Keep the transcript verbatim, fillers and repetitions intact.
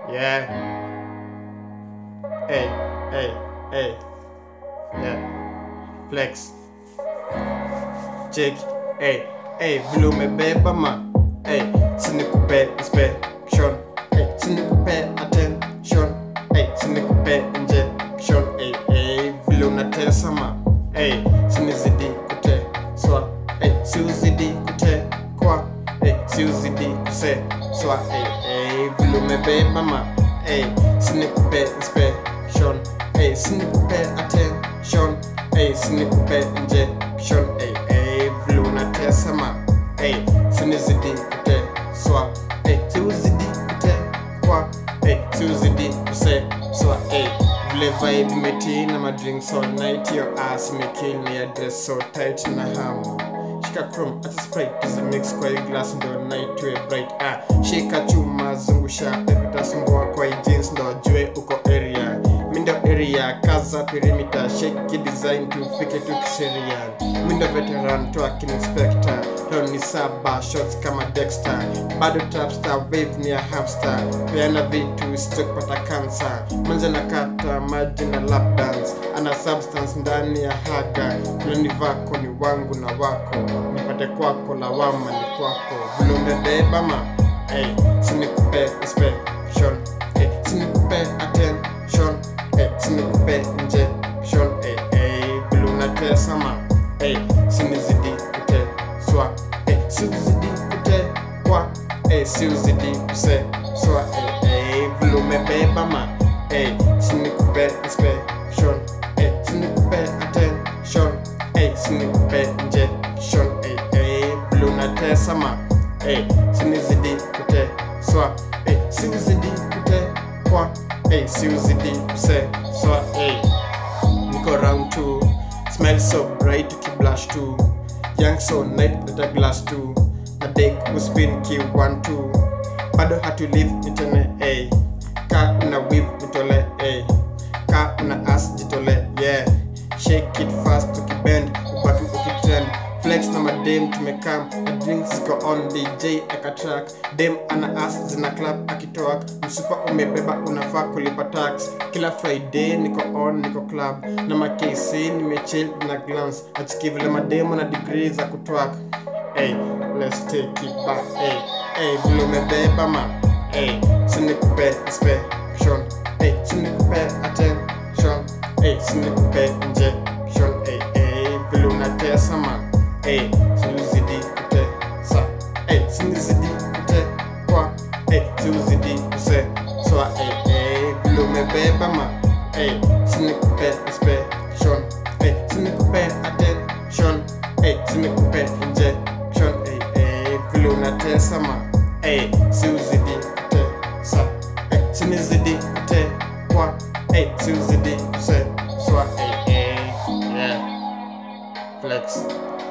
Yeah. Hey, hey, hey. Yeah. Flex. Check. Hey, hey. Vile umebeba ma. Hey, sinikupe inspection. Hey, sinikupe attention. Hey, sinikupe injection. Hey, hey. Vile unatesa ma. Hey, sinizidi kute swa. Hey, siuzidi kute kwa. Hey, siuzidi kuse swa. Hey, hey. Vile umebeba ma. Hey, sinikupe inspection. Hey, sinikupe attention. Hey, sinikupe injection. Hey, hey. Vile unatesa ma. Hey, sinizidi kute swa. Hey, siuzidi kute kwa. Hey, siuzidi kuse swa. Hey, vile vibe meti na ma drinks all night. Your ass me kill me a dress so tight na ham. Shika chrome at a sprite is a mix kwa glass ndo night to a bright. Ah, shika chuma zungusha pepita sumbua kwa jeans ndo jue uko area. Mindo area kaza perimeter shake design to fike to kiserian. Mindo veteran to akin inspector. Leo ni saba shots kama Dexter. Bado trapstar wave ni a hamster. Peana vitu stock pata cancer. Manze na kata maji na lap dance. Ana substance ndani ya haga. Vile ni vako ni wangu na wako. Nipate kwako lawama ni kwako. Vile umebeba ma. Hey, sinikupe inspection. Hey, sinikupe attention. Hey, sinikupe injection. Hey, hey, vile unatesa ma. Hey, sinizidi kute swa. Hey, siuzidi kute kwa. Hey, siuzidi kuse swa. Hey, hey, vile umebeba ma. Hey, sinikupe inspection. Hey, sinikupe attention. Hey, sinikupe injection. Hey, hey, vile unatesa ma. Hey, sinizidi kute swa. Hey, siuzidi kute kwa. Hey, siuzidi kuse swa. Hey, niko round two. Smell so bright to keep blush too. Young so night that I glass too. A dick who spin key one two. Bado hatu live nitone ay. Ka una whip nitole ay. Ka una ass jitole yeah. Shake it fast tukibend ubatu ukitrend. Flex na madem tumekam. The drinks go on D J akatrack. Dem ana ass zina clap akitoak. Msupa umebeba unafaa kulipa tax. Kila Friday niko on niko club. Na ma K C nimechill na glance. Achiki vile mademo na degree za kutwak. Hey, let's take it back. Hey, hey, vile umebeba ma. Hey, sinikupe inspection. Hey, sinikupe attention. Hey, sinikupe injection. Hey, hey, vile unatesa ma. Hey, siuzidi kute sa. Hey, sinizidi kute kwa. Hey, siuzidi kuse swa. Hey, hey, vile umebeba ma. Hey, sinikupe inspection. Hey, sinikupe attention. Hey, sinikupe injection. Hey, hey, vile unatesa ma. Hey, siuzidi kute sa. Hey, sinizidi kute kwa. Hey, siuzidi kuse swa. Hey, hey, yeah. Flex.